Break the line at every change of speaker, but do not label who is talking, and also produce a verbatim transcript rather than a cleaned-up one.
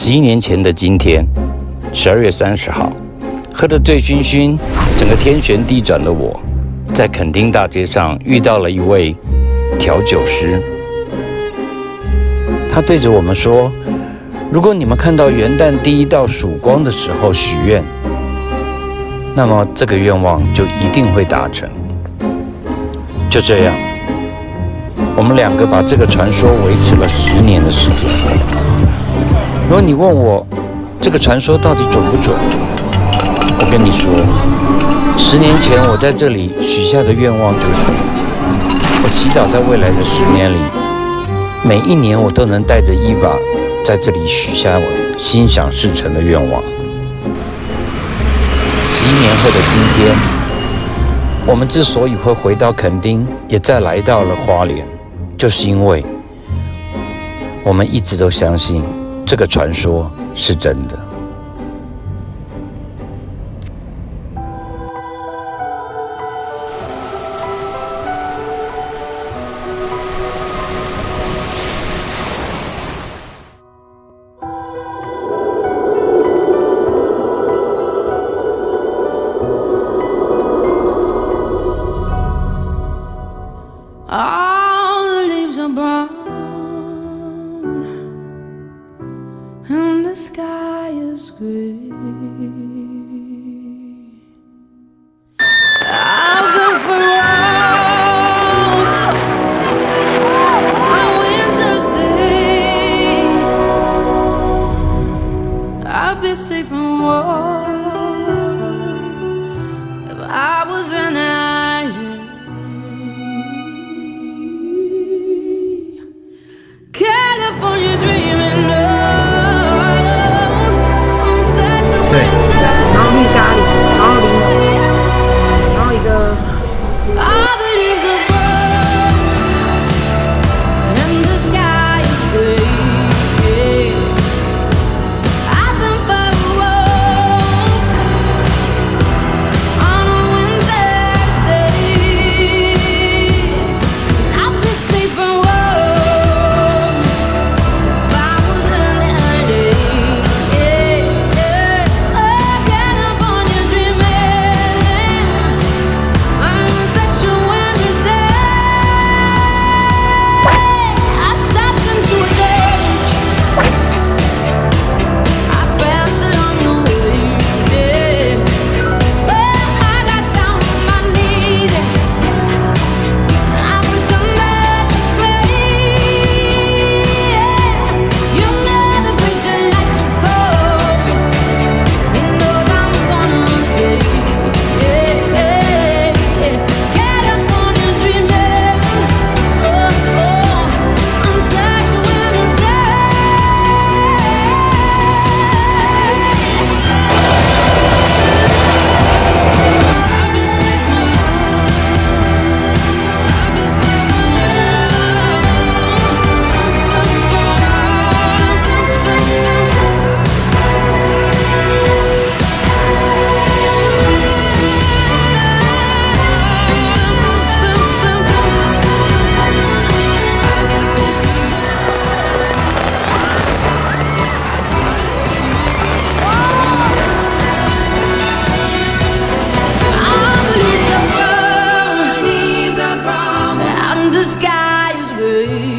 十一年前的今天，十二月三十号，喝得醉醺醺，整个天旋地转的我，在垦丁大街上遇到了一位调酒师。他对着我们说：“如果你们看到元旦第一道曙光的时候许愿，那么这个愿望就一定会达成。”就这样，我们两个把这个传说维持了十年的时间。如果你问我这个传说到底准不准，我跟你说，十年前我在这里许下的愿望就是，我祈祷在未来的十年里，每一年我都能带着伊娃在这里许下我心想事成的愿望。十一年后的今天，我们之所以会回到垦丁，也再来到了花莲，就是因为我们一直都相信这个传说是真的。
All the leaves are brown and the sky is gray. I've been for a walk on a winter's day. I'd be safe and warm if I was an island. California dreaming of. I'm set to win.
然后绿咖喱，然后柠檬，然后一个。
All the leaves are brown and the sky is gray. I've been for a walk on a winter's day. I'll be safe and warm if I was in L A. Oh, California dreaming. I'm such a winter's day. I stopped into a church. I passed it on the way. Oh, I got down on my knees and I pretended to pray. You know the preacher likes to go. He knows I'm gonna stay. California dreaming. Oh, oh, I'm such a winter's day. All the leaves are brown, leaves are brown, and the sky is gray.